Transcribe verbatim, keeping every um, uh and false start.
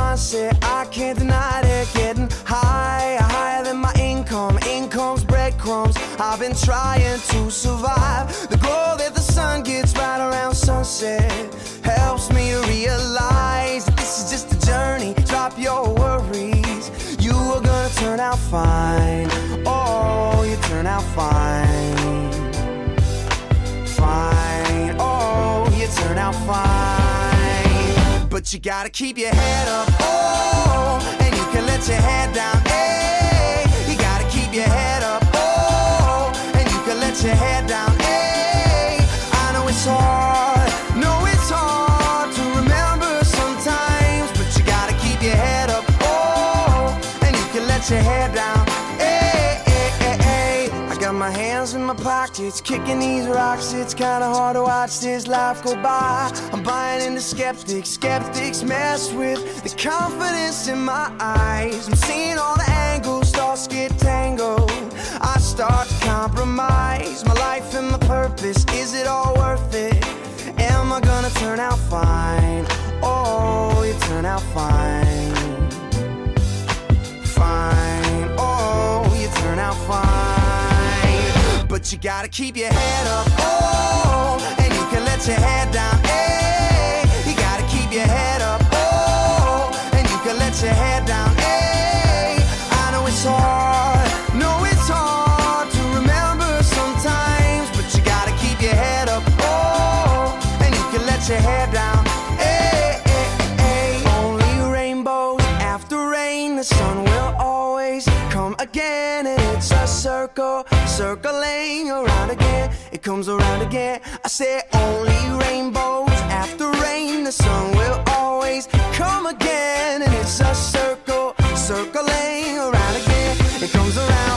mindset, I can't deny it. Getting higher, higher than my income. Income's breadcrumbs, I've been trying to survive. The glow that the sun gets right around sunset helps me realize that this is just a journey. Drop your worries, you are gonna turn out fine. Oh, you turn out fine. Fine, oh, you turn out fine. But you gotta keep your head up, oh, and you can let your head down, hey. You gotta keep your head up, oh, and you can let your head down, hey. I know it's hard, know it's hard to remember sometimes, but you gotta keep your head up, oh, and you can let your head down, hey, hey, hey, hey. I got my hands in my pockets, kicking these rocks. It's kinda hard to watch this life go by. I'm buying into skeptics, skeptics mess with the confidence in my eyes. I'm seeing all the angles, thoughts get tangled. I start to compromise my life and my purpose. Is it all worth it? Am I gonna turn out fine? Oh, you turn out fine. Fine, oh, you turn out fine. But you gotta keep your head up, oh, and you can let your head down, hey. You gotta keep your head up, oh, and you can let your head down, hey. I know it's hard, know it's hard to remember sometimes, but you gotta keep your head up, oh, and you can let your head down, hey, hey, hey. Only rainbows after rain, the sun will always come again, and it's a circle, circling around again. It comes around again. I say only rainbows after rain, the sun will always come again, and it's a circle, circling around again. It comes around.